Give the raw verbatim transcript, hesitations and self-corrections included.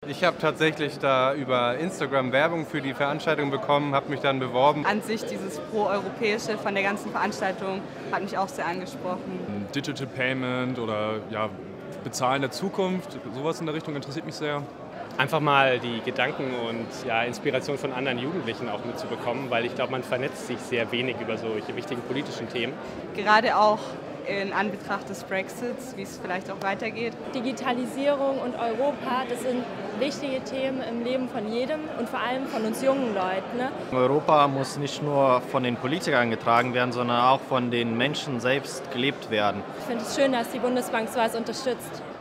Ich habe tatsächlich da über Instagram Werbung für die Veranstaltung bekommen, habe mich dann beworben. An sich dieses Pro-Europäische von der ganzen Veranstaltung hat mich auch sehr angesprochen. Digital Payment oder ja, Bezahlen der Zukunft, sowas in der Richtung interessiert mich sehr. Einfach mal die Gedanken und ja, Inspiration von anderen Jugendlichen auch mitzubekommen, weil ich glaube, man vernetzt sich sehr wenig über solche wichtigen politischen Themen. Gerade auch in Anbetracht des Brexits, wie es vielleicht auch weitergeht. Digitalisierung und Europa, das sind wichtige Themen im Leben von jedem und vor allem von uns jungen Leuten. Ne? Europa muss nicht nur von den Politikern getragen werden, sondern auch von den Menschen selbst gelebt werden. Ich finde es schön, dass die Bundesbank sowas unterstützt.